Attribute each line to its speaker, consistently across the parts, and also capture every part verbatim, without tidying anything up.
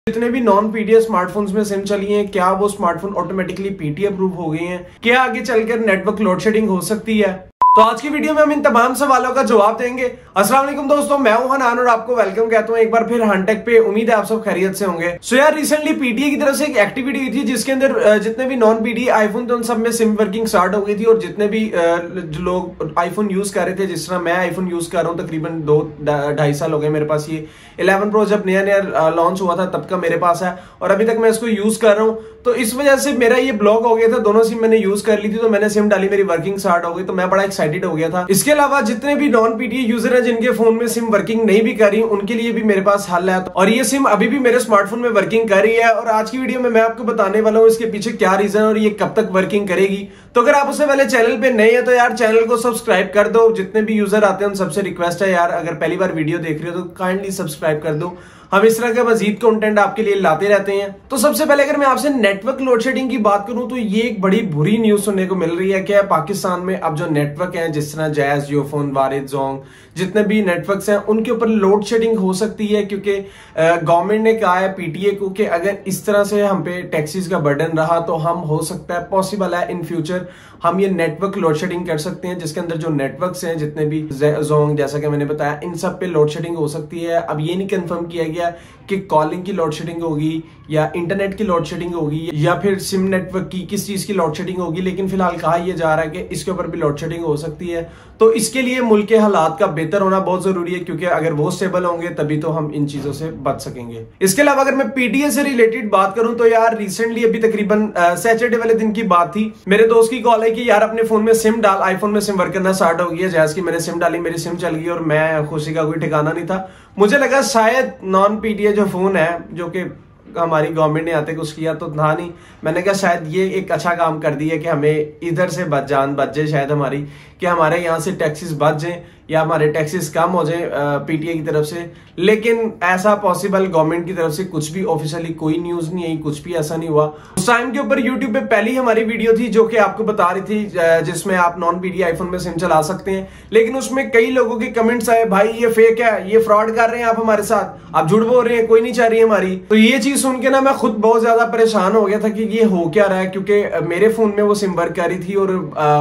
Speaker 1: जितने भी non PTA smartphones में सिम चली हैं, क्या वो स्मार्टफोन ऑटोमेटिकली पीटीए अप्रूव हो गए हैं? क्या आगे चलकर नेटवर्क लोड शेडिंग हो सकती है? तो आज की वीडियो में हम इन तमाम सवालों का जवाब देंगे। अस्सलाम वालेकुम दोस्तों, मैं हूं हनान और आपको वेलकम कहता हूं एक बार फिर हनटेक पे। उम्मीद है आप सब खैरियत से होंगे। सो यार, रिसेंटली पीटीए की तरफ से एक एक्टिविटी हुई थी जिसके अंदर जितने भी नॉन पीटीए आईफोन थे उन सब में सिम वर्किंग स्टार्ट हो गई थी। और जितने भी जो लोग आईफोन यूज कर रहे थे, जिस तरह मैं आईफोन यूज कर रहा हूँ, तकरीबन दो ढाई साल हो गए मेरे पास। ये इलेवन प्रो जब नया नया लॉन्च हुआ था तब का मेरे पास है और अभी तक मैं इसको यूज कर रहा हूँ। तो इस वजह से मेरा ये ब्लॉक हो गया था, दोनों सिम मैंने यूज कर ली थी, तो मैंने सिम डाली, मेरी वर्किंग स्टार्ट हो गई, तो मैं बड़ा एक्साइटेड हो गया था। इसके अलावा जितने भी नॉन पीटीए यूजर हैं जिनके फोन में सिम वर्किंग नहीं भी कर रही, उनके लिए भी मेरे पास हल है। और ये सिम अभी भी मेरे स्मार्टफोन में वर्किंग कर रही है। और आज की वीडियो में मैं आपको बताने वाला हूँ इसके पीछे क्या रीजन और ये कब तक वर्किंग करेगी। तो अगर आप उससे पहले चैनल पे नए हैं तो यार चैनल को सब्सक्राइब कर दो। जितने भी यूजर आते हैं उन सबसे रिक्वेस्ट है यार, अगर पहली बार वीडियो देख रहे हो तो काइंडली सब्सक्राइब कर दो। हम इस तरह का मजीद कंटेंट आपके लिए लाते रहते हैं। तो सबसे पहले अगर मैं आपसे नेटवर्क लोड शेडिंग की बात करूं तो ये एक बड़ी बुरी न्यूज सुनने को मिल रही है कि पाकिस्तान में अब जो नेटवर्क है, जिस तरह जैज, जियोफोन, वारिद, जोंग, जितने भी नेटवर्क्स हैं उनके ऊपर लोड शेडिंग हो सकती है। क्योंकि गवर्नमेंट ने कहा है पीटीए को कि अगर इस तरह से हम पे टैक्सीज का बर्डन रहा तो हम हो सकता है, पॉसिबल है इन फ्यूचर हम ये नेटवर्क लोड शेडिंग कर सकते हैं, जिसके अंदर जो नेटवर्क्स हैं जितने भी जोंग जैसा कि मैंने बताया, इन सब पे लोड शेडिंग हो सकती है। अब ये नहीं कंफर्म किया गया कि कॉलिंग की लोड शेडिंग होगी या इंटरनेट की लोड शेडिंग होगी या फिर सिम नेटवर्क की किस चीज की लोड शेडिंग होगी, लेकिन फिलहाल कहा यह जा रहा है कि इसके ऊपर भी लोड शेडिंग हो सकती है। तो इसके लिए मुल्क के हालात का बेहतर होना बहुत जरूरी है, क्योंकि अगर वो स्टेबल होंगे तभी तो हम इन चीजों से बच सकेंगे। इसके अलावा अगर मैं पीटीए से रिलेटेड बात करूं तो यार रिसेंटली अभी तकरीबन सैटरडे वाले दिन की बात थी, मेरे दोस्त की कॉल है कि यार अपने फोन में सिम डाल, आईफोन में सिम वर्क करना स्टार्ट हो गया। जैसे कि मैंने सिम डाली, मेरी सिम चल गई और मैं खुशी का कोई ठिकाना नहीं था। मुझे लगा शायद नॉन पीटीए जो फोन है, जो कि हमारी गवर्नमेंट ने आते कुछ किया तो था नहीं, मैंने कहा शायद ये एक अच्छा काम कर दिया कि हमें इधर से बच जान बच जाए शायद हमारी, कि हमारे यहाँ से टैक्सेस बच जाए या हमारे टैक्सेस कम हो जाए पीटीए की तरफ से। लेकिन ऐसा पॉसिबल गवर्नमेंट की तरफ से कुछ भी ऑफिशियली कोई न्यूज नहीं आई, कुछ भी ऐसा नहीं हुआ। उस टाइम के ऊपर यूट्यूब पे पहली हमारी वीडियो थी जो कि आपको बता रही थी जिसमें आप नॉन पीटीए आईफोन में सिम चला सकते हैं, लेकिन उसमें कई लोगों के कमेंट्स आए, भाई ये फेक है, ये फ्रॉड कर रहे हैं आप हमारे साथ, आप झूठ बोल रहे हैं, कोई नहीं चाह रही हमारी। तो ये चीज सुन के ना मैं खुद बहुत ज्यादा परेशान हो गया था कि ये हो क्या रहा है, क्योंकि मेरे फोन में वो सिम वर्क कर रही थी। और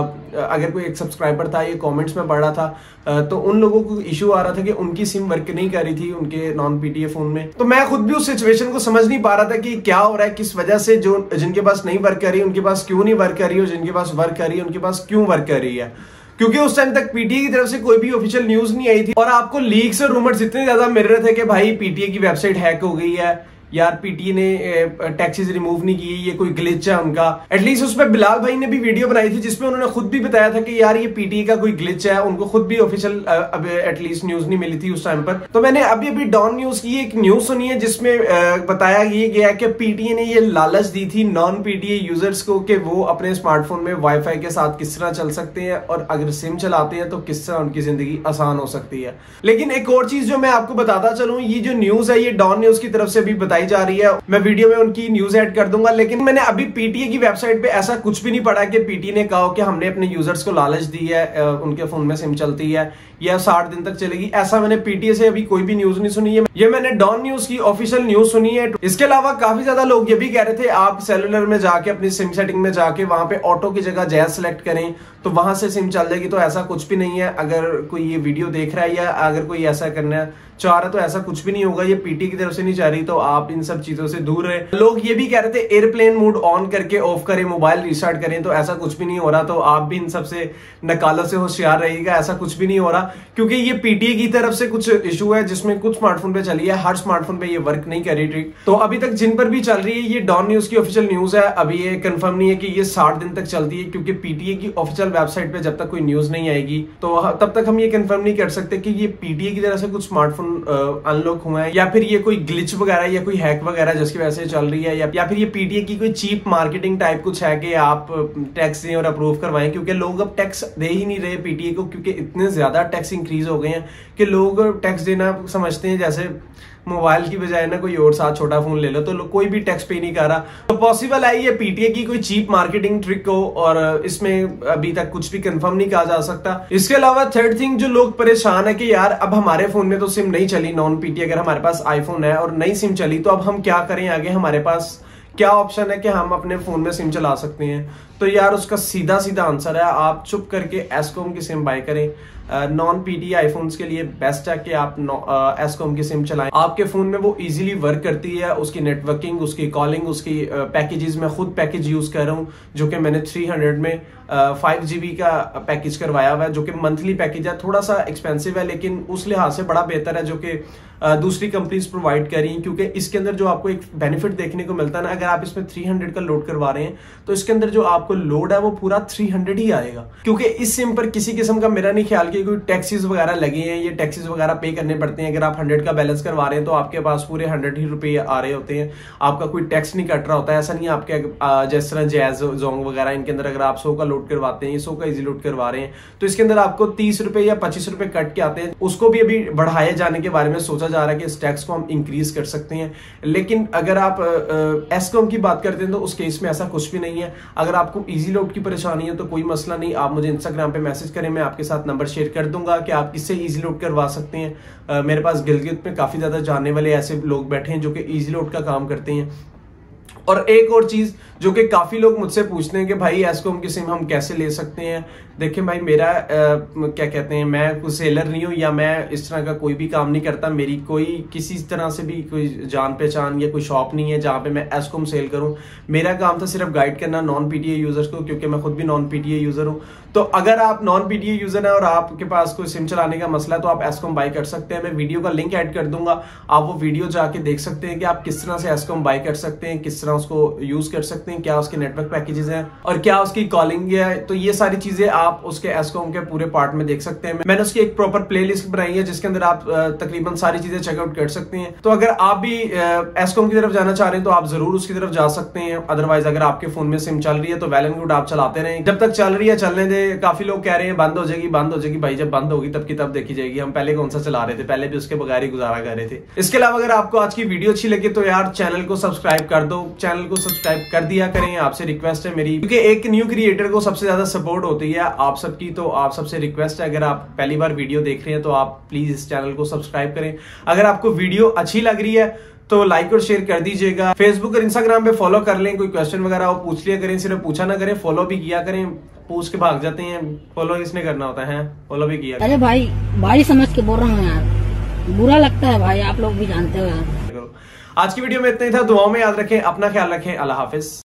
Speaker 1: अगर कोई एक सब्सक्राइबर था, ये कमेंट्स में पढ़ रहा था, तो उन लोगों को इशू आ रहा था कि उनकी सिम वर्क नहीं कर रही थी उनके नॉन पीटीए फोन में। तो मैं खुद भी उस सिचुएशन को समझ नहीं पा रहा था कि क्या हो रहा है, किस वजह से जो जिनके पास नहीं वर्क कर रही उनके पास क्यों नहीं वर्क कर रही, और जिनके पास वर्क कर रही है उनके पास क्यों वर्क कर रही है। क्योंकि उस टाइम तक पीटीए की तरफ से कोई भी ऑफिशियल न्यूज नहीं आई थी और आपको लीक्स और रूमर्स इतने ज्यादा मिल रहे थे कि भाई पीटीए की वेबसाइट हैक हो गई है, यार पीटीए ने टैक्सेस रिमूव नहीं किए, ये कोई ग्लिच है उनका। एटलीस्ट उस पर बिलाल भाई ने भी वीडियो बनाई थी जिसमें उन्होंने खुद भी बताया था कि यार ये पीटीए का कोई ग्लिच है, उनको खुद भी ऑफिशियल अब एटलीस्ट न्यूज नहीं मिली थी उस टाइम पर। तो मैंने अभी अभी डॉन न्यूज की एक न्यूज सुनी है जिसमें बताया ये गया कि पीटीए ने ये लालच दी थी नॉन पीटीए यूजर्स को कि वो अपने स्मार्टफोन में वाईफाई के साथ किस तरह चल सकते हैं और अगर सिम चलाते हैं तो किस तरह उनकी जिंदगी आसान हो सकती है। लेकिन एक और चीज जो मैं आपको बताता चलूं, ये जो न्यूज है ये डॉन न्यूज की तरफ से भी बताई जा रही है, मैं वीडियो में उनकी न्यूज ऐड कर दूंगा। लेकिन मैंने अभी पीटीए की वेबसाइट पे ऐसा कुछ भी नहीं पढ़ा कि पीटीए ने कहा कि हमने अपने यूजर्स को लालच दी है, उनके फोन में सिम चलती है या साठ दिन तक चलेगी, ऐसा मैंने पीटीए से अभी कोई भी न्यूज नहीं सुनी है। ये मैंने डॉन न्यूज की ऑफिशियल न्यूज सुनी है। इसके अलावा काफी ज्यादा लोग ये भी कह रहे थे आप सेलुलर में जाके अपनी सिम सेटिंग में जाके वहां पे ऑटो की जगह जैज सेलेक्ट करें तो वहां से सिम चल जाएगी। तो ऐसा कुछ भी नहीं है। अगर कोई ये वीडियो देख रहा है या अगर कोई ऐसा करना चाह रहा है तो ऐसा कुछ भी नहीं होगा, ये पीटीए की तरफ से नहीं चाह रही, तो आप इन सब चीजों से दूर रहे। लोग ये भी कह रहे थे एयरप्लेन मोड ऑन करके ऑफ करें, मोबाइल रिस्टार्ट करें, तो ऐसा कुछ भी नहीं हो रहा। तो आप भी इन सबसे नकालों से होशियार रहिएगा, ऐसा कुछ भी नहीं हो रहा, क्योंकि ये पीटीए की तरफ से कुछ इशू है जिसमें कुछ स्मार्टफोन पे चली है, हर स्मार्टफोन पे ये वर्क नहीं कर रही ट्रिक। तो अभी तक जिन पर भी चल रही है ये डॉन न्यूज की ऑफिशियल न्यूज है, अभी ये कंफर्म नहीं है कि ये साठ दिन तक चलती है, क्योंकि पीटीए की ऑफिशियल वेबसाइट पे जब तक कोई न्यूज नहीं आएगी तो तब तक हम ये कंफर्म नहीं कर सकते कि ये पीटीए की तरफ से कुछ स्मार्टफोन अनलॉक हुआ है या फिर ये कोई ग्लिच वगैरह या कोई हैक वगैरह जिसकी वजह से चल रही है, या, या फिर ये पीटीए की कोई चीप मार्केटिंग टाइप कुछ है कि आप टैक्स दें और अप्रूव करवाएं। क्योंकि लोग अब टैक्स दे ही नहीं रहे पीटीए को, क्योंकि इतने ज्यादा टैक्स इंक्रीज हो गए हैं कि लोग टैक्स देना समझते हैं जैसे मोबाइल की बजाय ना कोई और साथ छोटा फोन ले लो, तो कोई भी टैक्स पे नहीं कर रहा। तो पॉसिबल है ये पीटीए की कोई चीप मार्केटिंग ट्रिक हो, और इसमें अभी तक कुछ भी कंफर्म नहीं कहा जा सकता। इसके अलावा थर्ड थिंग जो लोग परेशान है कि यार अब हमारे फोन में तो सिम नहीं चली नॉन पीटीए, अगर हमारे पास आईफोन है और नई सिम चली तो अब हम क्या करें, आगे हमारे पास क्या ऑप्शन है कि हम अपने फोन में सिम चला सकते हैं। तो यार उसका सीधा सीधा आंसर है, आप चुप करके एस्कॉम की सिम बाय करें। नॉन पीटीए आईफोन्स के लिए बेस्ट है कि आप एस्कॉम की सिम चलाएं। आपके फोन में वो इजीली वर्क करती है, उसकी नेटवर्किंग, उसकी कॉलिंग, उसकी पैकेजेस, मैं खुद पैकेज यूज कर रहा हूँ जो कि मैंने थ्री हंड्रेड में फाइव जीबी का पैकेज करवाया हुआ है, जो कि मंथली पैकेज है, थोड़ा सा एक्सपेंसिव है लेकिन उस लिहाज से बड़ा बेहतर है जो कि दूसरी कंपनीज प्रोवाइड कर रही हैं। क्योंकि इसके अंदर जो आपको एक बेनिफिट देखने को मिलता है ना, अगर आप इसमें थ्री हंड्रेड का लोड करवा रहे हैं तो इसके अंदर जो आपको लोड है वो पूरा थ्री हंड्रेड ही आएगा। क्योंकि इस सिम पर किसी किस्म का मेरा नहीं ख्याल कि कोई टैक्सीज वगैरह लगे हैं, ये टैक्सीज वगैरह पे करने पड़ते हैं। अगर आप हंड्रेड का बैलेंस करवा रहे हैं तो आपके पास पूरे हंड्रेड ही रुपए आ रहे होते हैं, आपका कोई टैक्स नहीं कट रहा होता है। ऐसा नहीं है आपके जिस तरह जैज जोंग वगैरह इनके अंदर अगर आप सौ का लोड करवाते हैं, सौ का इजी लोड करवा रहे हैं तो इसके अंदर आपको तीस रुपए या पच्चीस रुपए कट के आते हैं। उसको भी अभी बढ़ाए जाने के बारे में सोचा जा रहा है कि इस टैक्स को हम इंक्रीज कर सकते हैं। लेकिन अगर आप एस्कॉम की बात करते हैं तो उस केस में ऐसा कुछ भी नहीं है। अगर आपको इजी लोड की परेशानी है तो कोई मसला नहीं, आप मुझे इंस्टाग्राम पे मैसेज करें, मैं आपके साथ नंबर शेयर कर दूंगा कि आप किससे इजी लोड करवा सकते हैं। uh, मेरे पास गिलगित में काफी ज्यादा जानने वाले ऐसे लोग बैठे हैं जो कि इजी लोड का काम करते हैं। और एक और चीज जो कि काफी लोग मुझसे पूछते हैं कि भाई एस्कॉम की सिम हम कैसे ले सकते हैं। देखिए भाई, मेरा आ, क्या कहते हैं, मैं कोई सेलर नहीं हूं या मैं इस तरह का कोई भी काम नहीं करता। मेरी कोई किसी तरह से भी कोई जान पहचान या कोई शॉप नहीं है जहां पे मैं एस्कॉम सेल करूं। मेरा काम था सिर्फ गाइड करना नॉन पीटीए यूजर्स को, क्योंकि मैं खुद भी नॉन पीटीए यूजर हूं। तो अगर आप नॉन पीटीए यूजर है और आपके पास कोई सिम चलाने का मसला है तो आप एस्कॉम बाय कर सकते हैं। मैं वीडियो का लिंक ऐड कर दूंगा, आप वो वीडियो जाके देख सकते हैं कि आप किस तरह से एस्कॉम बाय कर सकते हैं, किस तरह उसको यूज कर सकते हैं, क्या उसके नेटवर्क पैकेजेस हैं और क्या उसकी कॉलिंग है। तो ये सारी चीजें आप उसके एस्कॉम के पूरे पार्ट में देख सकते हैं। मैंने उसकी एक प्रॉपर प्लेलिस्ट बनाई है जिसके अंदर आप तकरीबन सारी चीजें चेकआउट कर सकते हैं। तो अगर आप भी एस्कॉम की तरफ जाना चाह रहे हैं तो आप जरूर उसकी तरफ जा सकते हैं। अदरवाइज अगर आपके फोन में सिम चल रही है तो वेल एंड गुड, आप चलाते रहें, जब तक चल रही है चलने दे। काफी लोग कह रहे हैं बंद हो जाएगी बंद हो जाएगी, भाई जब बंद होगी तब की तब देखी जाएगी। हम पहले कौन सा चला रहे थे, पहले भी उसके बगैर ही गुजारा कर रहे थे। इसके अलावा अगर आपको आज की वीडियो अच्छी लगी तो यार चैनल को सब्सक्राइब कर दो, चैनल को सब्सक्राइब कर दिया करें, आपसे रिक्वेस्ट है मेरी, क्योंकि एक न्यू क्रिएटर को सबसे ज्यादा सपोर्ट होती है आप सबकी। तो आप सबसे रिक्वेस्ट है, अगर आप पहली बार वीडियो देख रहे हैं तो आप प्लीज इस चैनल को सब्सक्राइब करें। अगर आपको वीडियो अच्छी लग रही है तो लाइक और शेयर कर दीजिएगा। फेसबुक और इंस्टाग्राम पे फॉलो कर लें, कोई क्वेश्चन वगैरह हो पूछ लिया करें, सिर्फ पूछा ना करें, फॉलो भी किया करें। पूछ के भाग जाते हैं, फॉलो किसने करना होता है, फॉलो भी किया।
Speaker 2: अरे भाई भाई समझ के बोल रहा हूँ यार, बुरा लगता है भाई, आप लोग भी जानते हो यार।
Speaker 1: आज की वीडियो में इतना ही था, दुआओं में याद रखें, अपना ख्याल रखें, अल्लाह हाफिज।